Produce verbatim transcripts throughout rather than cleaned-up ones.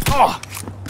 Oh!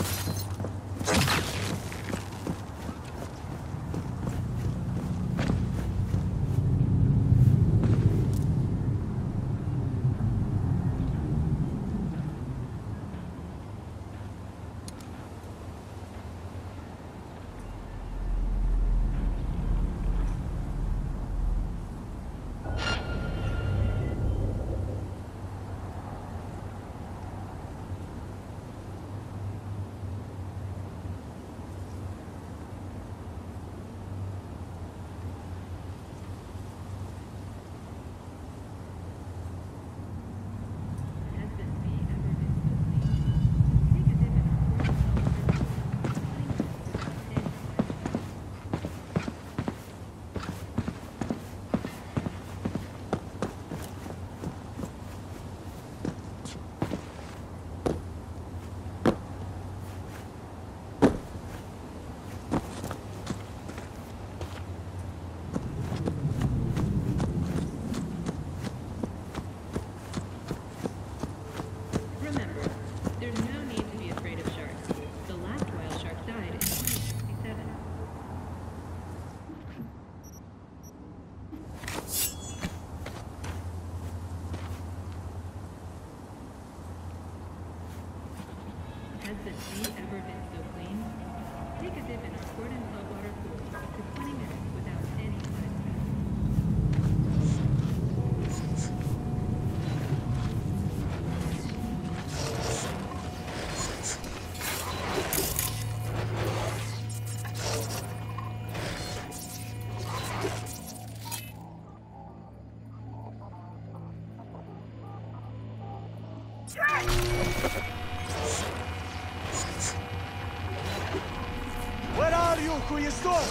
Has the sea ever been so clean? Take a dip in our Gordon saltwater pool up to twenty minutes without any side Where are you, Kuyistor?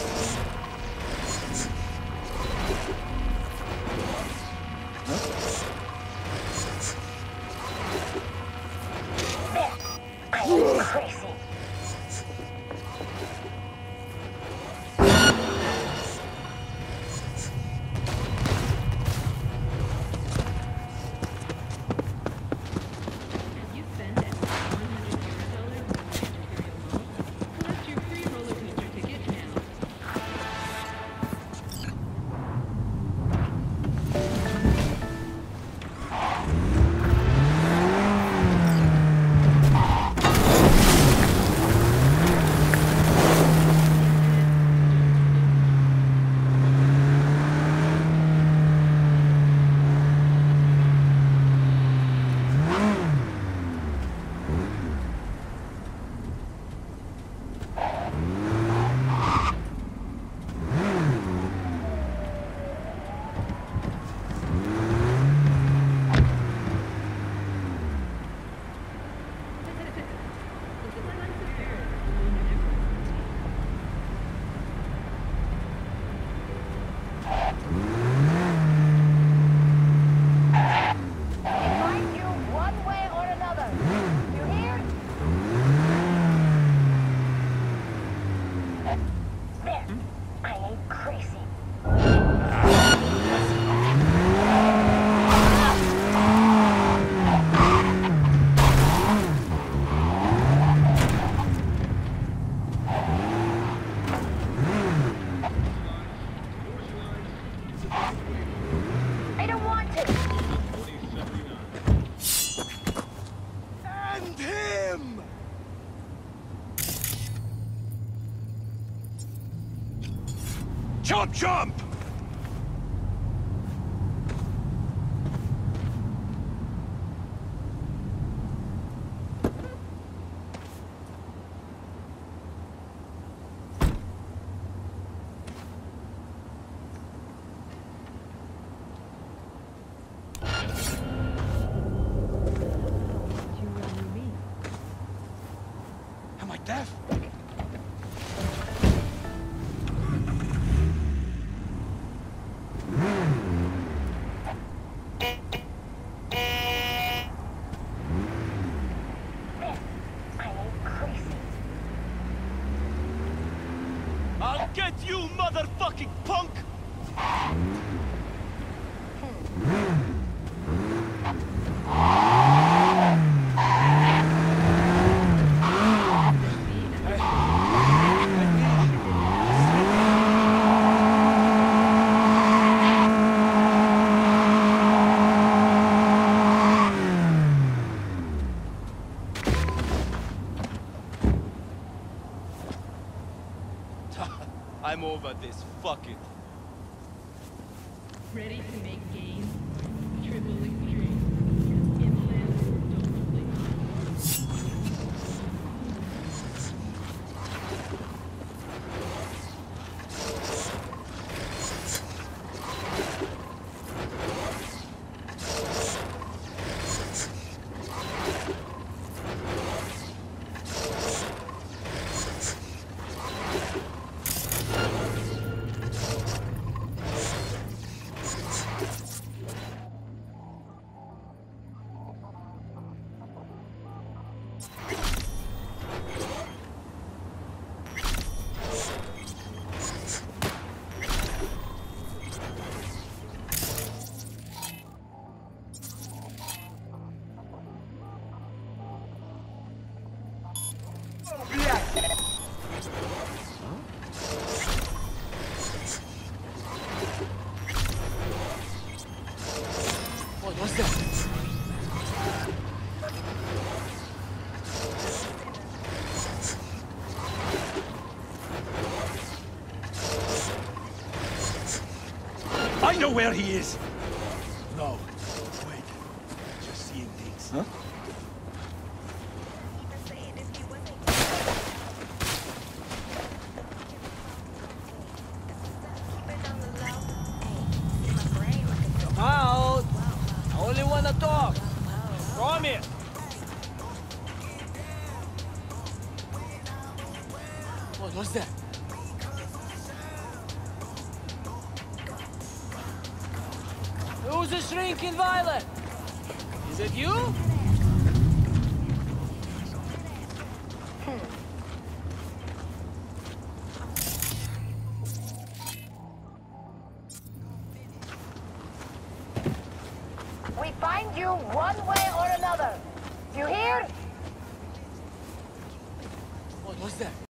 I am crazy. you spend at least one hundred euro dollars in the Imperial Mall? Collect your free roller coaster ticket now. Find you one way or another. You hear? There. I ain't crazy. I don't want to. And him! Chomp chomp! Am I deaf? I ain't crazy. I'll get you, motherfucking punk! I'm over this. Fuck it. Ready to make gains? Triple extreme. Inland don't please. What was that? I know where he is! No. Wait. Just seeing things. Huh? Out! I only wanna talk. Promise. What was that? Who's the shrinking violet? Is it you? We find you one way or another. You hear? What was that?